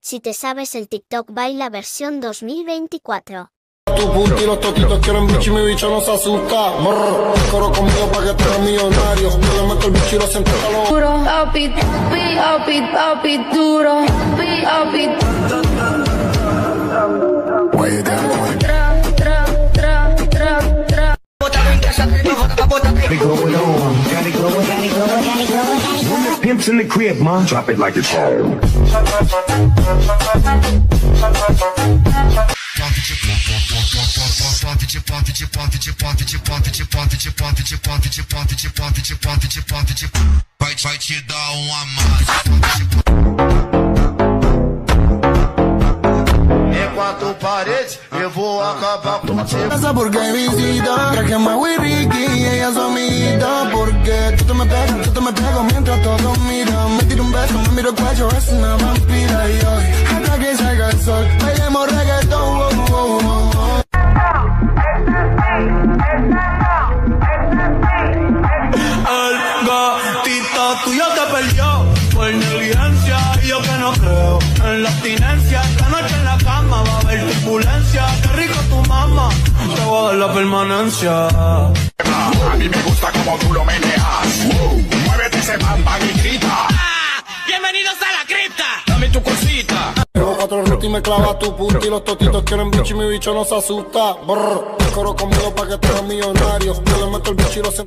Si te sabes el TikTok Baila versión 2024. Tu punti, los totitos quieren bicho y mi bicho no se asusta. Brr, coro conmigo pa' que te hagas millonario. Yo le meto el bicho y lo siento calor. Duro, papi, papi, papi, duro, papi. Pimps in the crib, ma. Drop it like it's home. Vai te dar um amasso. Em quatro paredes, eu vou acabar contigo. Esa porque hay visita, traje más Ricky y ella es su amiguita. Porque tú te me pegas mientras todos miran. Me tiro un beso, me miro el cuello, es una vampira. Y hoy, hasta que salga el sol, bailemos reggaetón. Oh, oh, oh, oh. El gatito tuyo te perdió por negligencia y yo que no creo en la abstinencia. Esta noche en la cama va a haber turbulencia. Qué rico tu mamá, te voy a dar la permanencia. A mí me gusta como tú lo meneas. Muévete ese bamba y grita. ¡Bienvenidos a la cripta! Dame tu cosita. Llevo 4 rutas y me clava tu punti. Los totitos quieren bicho y mi bicho no se asusta. Brr, coro conmigo pa' que te hagas millonario. Yo le meto el bicho y lo siento.